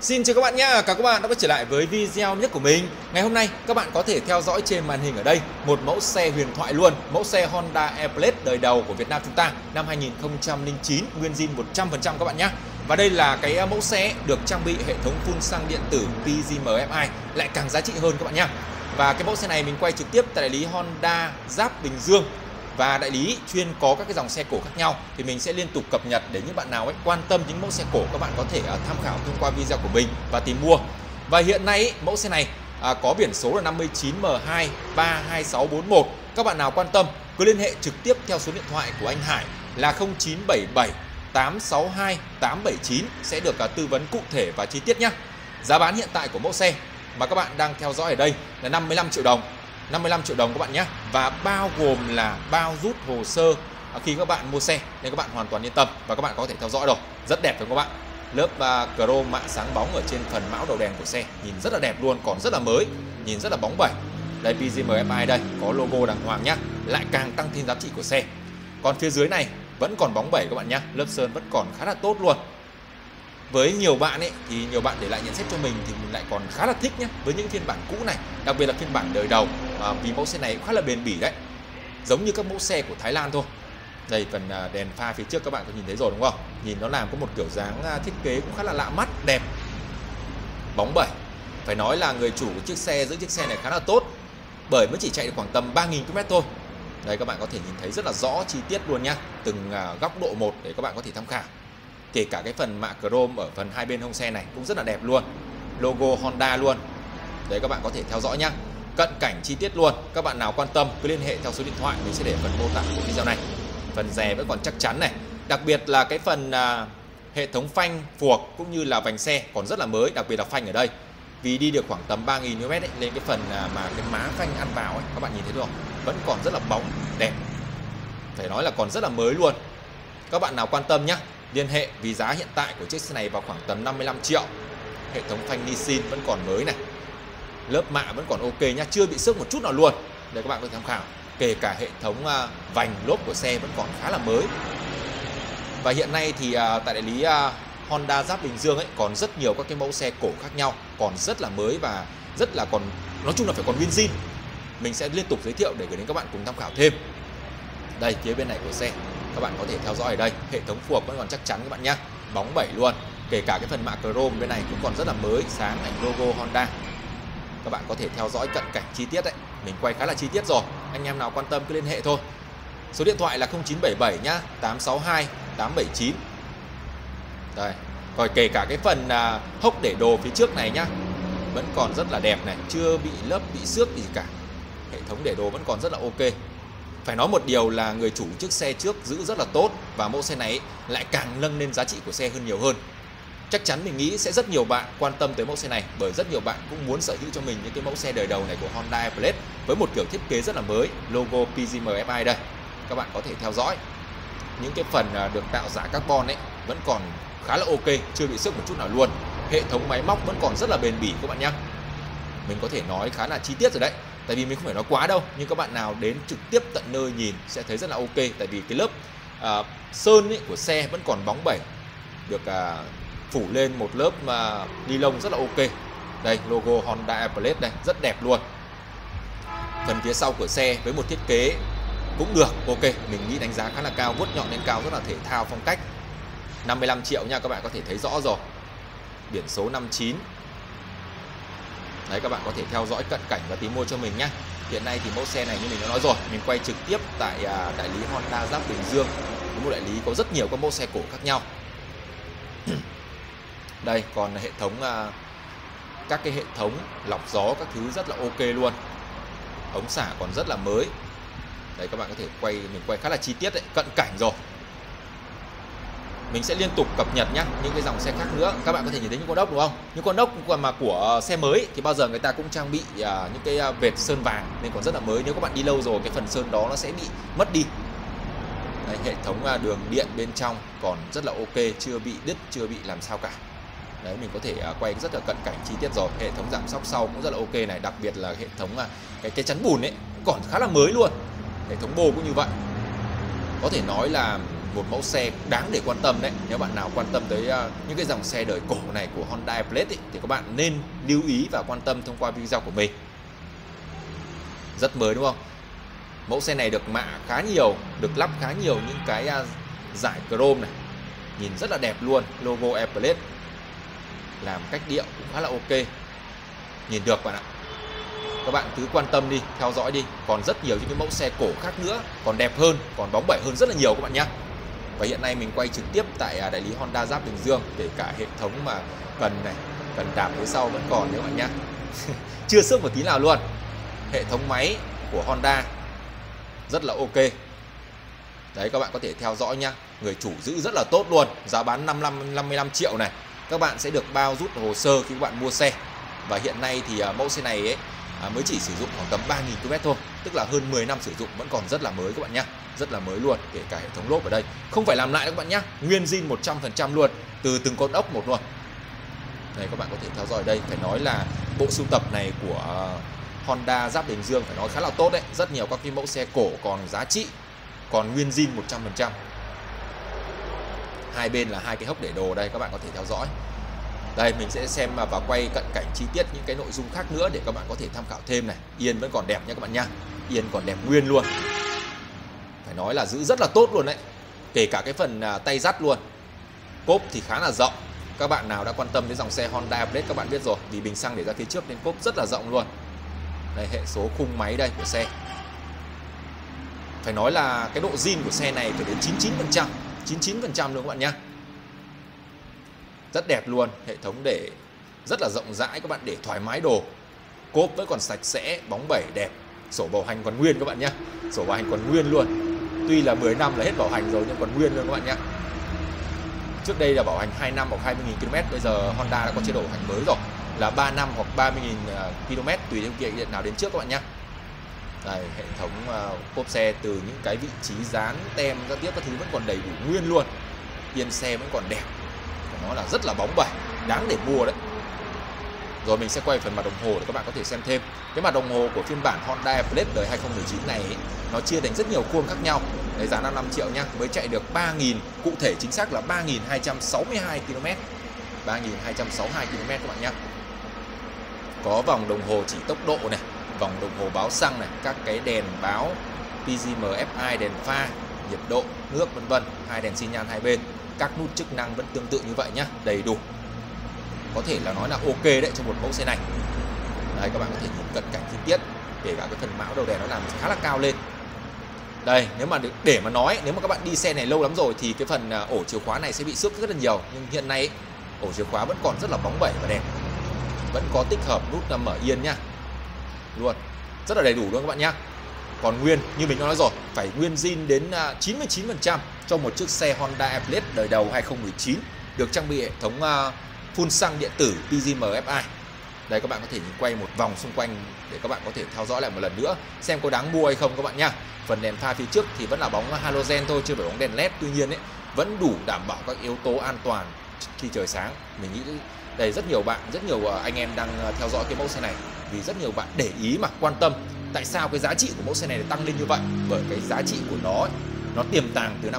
Xin chào các bạn nhé, các bạn đã quay trở lại với video nhất của mình. Ngày hôm nay các bạn có thể theo dõi trên màn hình ở đây một mẫu xe huyền thoại luôn, mẫu xe Honda Airblade đời đầu của Việt Nam chúng ta năm 2009, nguyên zin 100% các bạn nhé. Và đây là cái mẫu xe được trang bị hệ thống phun xăng điện tử PGM-FI, lại càng giá trị hơn các bạn nhé. Và cái mẫu xe này mình quay trực tiếp tại đại lý Honda Giáp Bình Dương. Và đại lý chuyên có các cái dòng xe cổ khác nhau thì mình sẽ liên tục cập nhật để những bạn nào quan tâm những mẫu xe cổ các bạn có thể tham khảo thông qua video của mình và tìm mua. Và hiện nay mẫu xe này có biển số là 59M2 32641. Các bạn nào quan tâm cứ liên hệ trực tiếp theo số điện thoại của anh Hải là 0977 862 879 sẽ được tư vấn cụ thể và chi tiết nhé. Giá bán hiện tại của mẫu xe mà các bạn đang theo dõi ở đây là 55 triệu đồng. 55 triệu đồng các bạn nhé. Và bao gồm là bao rút hồ sơ khi các bạn mua xe, nên các bạn hoàn toàn yên tâm và các bạn có thể theo dõi rồi. Rất đẹp phải không các bạn? Lớp chrome mạ sáng bóng ở trên phần mão đầu đèn của xe nhìn rất là đẹp luôn, còn rất là mới, nhìn rất là bóng bẩy. Đây PGM-FI đây, có logo đàng hoàng nhá, lại càng tăng thêm giá trị của xe. Còn phía dưới này vẫn còn bóng bẩy các bạn nhé, lớp sơn vẫn còn khá là tốt luôn. Với nhiều bạn ấy thì nhiều bạn để lại nhận xét cho mình thì mình lại còn khá là thích nhé với những phiên bản cũ này, đặc biệt là phiên bản đời đầu, vì mẫu xe này cũng khá là bền bỉ đấy, giống như các mẫu xe của Thái Lan thôi. Đây phần đèn pha phía trước các bạn có nhìn thấy rồi đúng không? Nhìn nó làm có một kiểu dáng thiết kế cũng khá là lạ mắt, đẹp, bóng bẩy. Phải nói là người chủ của chiếc xe giữ chiếc xe này khá là tốt, bởi mới chỉ chạy được khoảng tầm 3.000 km thôi. Đây các bạn có thể nhìn thấy rất là rõ chi tiết luôn nhá, từng góc độ một để các bạn có thể tham khảo. Kể cả cái phần mạ chrome ở phần hai bên hông xe này cũng rất là đẹp luôn, logo Honda luôn. Đấy các bạn có thể theo dõi nhá, cận cảnh chi tiết luôn. Các bạn nào quan tâm cứ liên hệ theo số điện thoại mình sẽ để phần mô tả của video này. Phần rè vẫn còn chắc chắn này, đặc biệt là cái phần hệ thống phanh phuộc cũng như là vành xe còn rất là mới, đặc biệt là phanh ở đây. Vì đi được khoảng tầm 3.000 km ấy, lên cái phần mà cái má phanh ăn vào ấy, các bạn nhìn thấy không? Vẫn còn rất là bóng, đẹp. Phải nói là còn rất là mới luôn. Các bạn nào quan tâm nhá, liên hệ vì giá hiện tại của chiếc xe này vào khoảng tầm 55 triệu. Hệ thống phanh Nissin vẫn còn mới này, lớp mạ vẫn còn ok nhá, chưa bị xước một chút nào luôn. Đây các bạn có thể tham khảo. Kể cả hệ thống vành lốp của xe vẫn còn khá là mới. Và hiện nay thì tại đại lý Honda Giáp Bình Dương ấy còn rất nhiều các cái mẫu xe cổ khác nhau, còn rất là mới và rất là còn, nói chung là phải còn nguyên zin. Mình sẽ liên tục giới thiệu để gửi đến các bạn cùng tham khảo thêm. Đây phía bên này của xe các bạn có thể theo dõi ở đây, hệ thống phuộc vẫn còn chắc chắn các bạn nhé, bóng bẩy luôn. Kể cả cái phần mạ chrome bên này cũng còn rất là mới, sáng ảnh logo Honda. Các bạn có thể theo dõi cận cảnh chi tiết đấy, mình quay khá là chi tiết rồi. Anh em nào quan tâm cứ liên hệ thôi. Số điện thoại là 0977 nhá, 862 879. Đây, còn kể cả cái phần hốc để đồ phía trước này nhá, vẫn còn rất là đẹp này, chưa bị lấp bị xước gì cả. Hệ thống để đồ vẫn còn rất là ok. Phải nói một điều là người chủ chiếc xe trước giữ rất là tốt, và mẫu xe này lại càng nâng lên giá trị của xe hơn nhiều hơn. Chắc chắn mình nghĩ sẽ rất nhiều bạn quan tâm tới mẫu xe này, bởi rất nhiều bạn cũng muốn sở hữu cho mình những cái mẫu xe đời đầu này của Honda Airblade với một kiểu thiết kế rất là mới, logo PGM-FI đây. Các bạn có thể theo dõi. Những cái phần được tạo giả carbon ấy vẫn còn khá là ok, chưa bị xước một chút nào luôn. Hệ thống máy móc vẫn còn rất là bền bỉ các bạn nhé. Mình có thể nói khá là chi tiết rồi đấy, tại vì mình không phải nói quá đâu, nhưng các bạn nào đến trực tiếp tận nơi nhìn sẽ thấy rất là ok. Tại vì cái lớp sơn ấy của xe vẫn còn bóng bẩy, được phủ lên một lớp ni lông rất là ok. Đây logo Honda Airblade đây, rất đẹp luôn. Phần phía sau của xe với một thiết kế cũng được ok, mình nghĩ đánh giá khá là cao, vuốt nhọn lên cao, rất là thể thao phong cách. 55 triệu nha, các bạn có thể thấy rõ rồi. Biển số 59. Đấy các bạn có thể theo dõi cận cảnh và tìm mua cho mình nhé. Hiện nay thì mẫu xe này như mình đã nói rồi, mình quay trực tiếp tại đại lý Honda Giáp Bình Dương, một đại lý có rất nhiều các mẫu xe cổ khác nhau. Đây còn hệ thống các cái hệ thống lọc gió các thứ rất là ok luôn. Ống xả còn rất là mới. Đây các bạn có thể mình quay khá là chi tiết đấy, cận cảnh rồi. Mình sẽ liên tục cập nhật nhé những cái dòng xe khác nữa. Các bạn có thể nhìn thấy những con ốc đúng không? Những con ốc mà của xe mới thì bao giờ người ta cũng trang bị những cái vệt sơn vàng nên còn rất là mới. Nếu các bạn đi lâu rồi cái phần sơn đó nó sẽ bị mất đi. Đây, hệ thống đường điện bên trong còn rất là ok, chưa bị đứt, chưa bị làm sao cả. Đấy, mình có thể quay rất là cận cảnh chi tiết rồi. Hệ thống giảm sóc sau cũng rất là ok này, đặc biệt là hệ thống cái chắn bùn ấy cũng còn khá là mới luôn. Hệ thống bô cũng như vậy. Có thể nói là một mẫu xe đáng để quan tâm đấy. Nếu bạn nào quan tâm tới những cái dòng xe đời cổ này của Honda Airblade thì các bạn nên lưu ý và quan tâm thông qua video của mình. Rất mới đúng không? Mẫu xe này được mạ khá nhiều, được lắp khá nhiều những cái dải chrome này, nhìn rất là đẹp luôn. Logo Airblade làm cách điệu cũng khá là ok, nhìn được bạn ạ. Các bạn cứ quan tâm đi, theo dõi đi. Còn rất nhiều những cái mẫu xe cổ khác nữa, còn đẹp hơn, còn bóng bẩy hơn rất là nhiều các bạn nhé. Và hiện nay mình quay trực tiếp tại đại lý Honda Giáp Bình Dương, kể cả hệ thống mà cần này, cần đạp phía sau vẫn còn đấy các bạn nhé. Chưa xước một tí nào luôn. Hệ thống máy của Honda rất là ok. Đấy, các bạn có thể theo dõi nhá. Người chủ giữ rất là tốt luôn. Giá bán 55 triệu này. Các bạn sẽ được bao rút hồ sơ khi các bạn mua xe. Và hiện nay thì mẫu xe này ấy, mới chỉ sử dụng khoảng tầm 3.000 km thôi, tức là hơn 10 năm sử dụng, vẫn còn rất là mới các bạn nhé. Rất là mới luôn, kể cả hệ thống lốp ở đây không phải làm lại các bạn nhé, nguyên zin 100% luôn, từ từng con ốc một luôn. Đây, các bạn có thể theo dõi đây. Phải nói là bộ sưu tập này của Honda Giáp Bình Dương phải nói khá là tốt đấy. Rất nhiều các cái mẫu xe cổ còn giá trị, còn nguyên zin 100%. Hai bên là hai cái hốc để đồ đây, các bạn có thể theo dõi. Đây, mình sẽ xem và quay cận cảnh chi tiết những cái nội dung khác nữa để các bạn có thể tham khảo thêm này. Yên vẫn còn đẹp nha các bạn nha. Yên còn đẹp nguyên luôn. Phải nói là giữ rất là tốt luôn đấy. Kể cả cái phần tay dắt luôn. Cốp thì khá là rộng. Các bạn nào đã quan tâm đến dòng xe Honda Airblade các bạn biết rồi, vì bình xăng để ra phía trước nên cốp rất là rộng luôn. Đây, hệ số khung máy đây của xe. Phải nói là cái độ zin của xe này phải đến 99%, 99% luôn các bạn nhé. Rất đẹp luôn, hệ thống để rất là rộng rãi, các bạn để thoải mái đồ. Cốp vẫn còn sạch sẽ, bóng bẩy đẹp. Sổ bảo hành còn nguyên các bạn nhé. Sổ bảo hành còn nguyên luôn. Tuy là 10 năm là hết bảo hành rồi nhưng còn nguyên luôn các bạn nhé. Trước đây là bảo hành 2 năm hoặc 20.000 km, bây giờ Honda đã có chế độ bảo hành mới rồi, là 3 năm hoặc 30.000 km tùy theo kiện điện nào đến trước các bạn nhé. Đây, hệ thống cốp xe từ những cái vị trí dán, tem, các tiếp các thứ vẫn còn đầy đủ nguyên luôn. Yên xe vẫn còn đẹp. Nó là rất là bóng bẩy, đáng để mua đấy. Rồi mình sẽ quay phần mặt đồng hồ để các bạn có thể xem thêm. Cái mặt đồng hồ của phiên bản Honda Airblade đời 2019 này ấy, nó chia thành rất nhiều khuôn khác nhau. Đấy, giá 55 triệu nhá, mới chạy được 3.000, cụ thể chính xác là 3.262 km. 3.262 km các bạn nhé. Có vòng đồng hồ chỉ tốc độ này, vòng đồng hồ báo xăng này, các cái đèn báo PGM, FI, đèn pha, nhiệt độ, nước vân vân, hai đèn xi nhan hai bên. Các nút chức năng vẫn tương tự như vậy nhá, đầy đủ. Có thể là nói là ok đấy cho một mẫu xe này. Đây, các bạn có thể nhìn cận cảnh chi tiết, kể cả cái phần mão đầu đèn nó làm khá là cao lên. Đây, nếu mà để mà nói, nếu mà các bạn đi xe này lâu lắm rồi thì cái phần ổ chìa khóa này sẽ bị xước rất là nhiều. Nhưng hiện nay ổ chìa khóa vẫn còn rất là bóng bẩy và đẹp. Vẫn có tích hợp nút mở yên nhá. Luôn, rất là đầy đủ luôn các bạn nhá. Còn nguyên, như mình đã nói rồi, phải nguyên zin đến 99% cho một chiếc xe Honda Airblade đời đầu 2019, được trang bị hệ thống phun xăng điện tử PGM FI. Đây, các bạn có thể nhìn quay một vòng xung quanh để các bạn có thể theo dõi lại một lần nữa xem có đáng mua hay không các bạn nhá. Phần đèn pha phía trước thì vẫn là bóng halogen thôi, chưa phải bóng đèn led, tuy nhiên ấy vẫn đủ đảm bảo các yếu tố an toàn khi trời sáng. Mình nghĩ đây rất nhiều bạn, rất nhiều anh em đang theo dõi cái mẫu xe này, vì rất nhiều bạn để ý mà quan tâm tại sao cái giá trị của mẫu xe này tăng lên như vậy. Bởi cái giá trị của nó ấy, nó tiềm tàng từ năm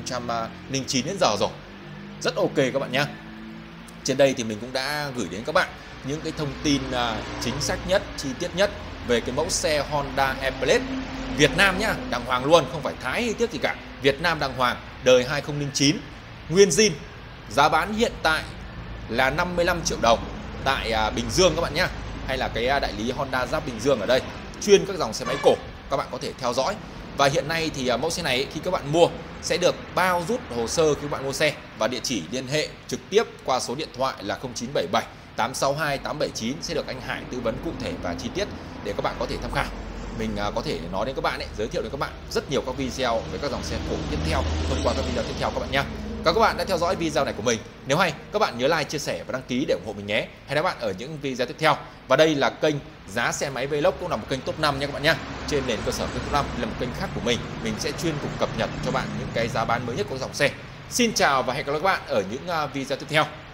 2009 đến giờ rồi. Rất ok các bạn nhé. Trên đây thì mình cũng đã gửi đến các bạn những cái thông tin chính xác nhất, chi tiết nhất về cái mẫu xe Honda Airblade Việt Nam nhá, đàng hoàng luôn, không phải Thái hay tiếc gì cả. Việt Nam đàng hoàng, đời 2009, nguyên zin. Giá bán hiện tại là 55 triệu đồng tại Bình Dương các bạn nhé. Hay là cái đại lý Honda Giáp Bình Dương ở đây, chuyên các dòng xe máy cổ, các bạn có thể theo dõi. Và hiện nay thì mẫu xe này khi các bạn mua sẽ được bao rút hồ sơ khi các bạn mua xe, và địa chỉ liên hệ trực tiếp qua số điện thoại là 0977 862 879 sẽ được anh Hải tư vấn cụ thể và chi tiết để các bạn có thể tham khảo. Mình có thể nói đến các bạn giới thiệu đến các bạn rất nhiều các video về các dòng xe cổ tiếp theo thông qua các video tiếp theo các bạn nhé. Các bạn đã theo dõi video này của mình. Nếu hay, các bạn nhớ like, chia sẻ và đăng ký để ủng hộ mình nhé. Hẹn gặp bạn ở những video tiếp theo. Và đây là kênh Giá Xe Máy Vlog, cũng là một kênh top 5 nha các bạn nhé. Trên nền cơ sở kênh top 5 là một kênh khác của mình sẽ chuyên cùng cập nhật cho bạn những cái giá bán mới nhất của dòng xe. Xin chào và hẹn gặp lại các bạn ở những video tiếp theo.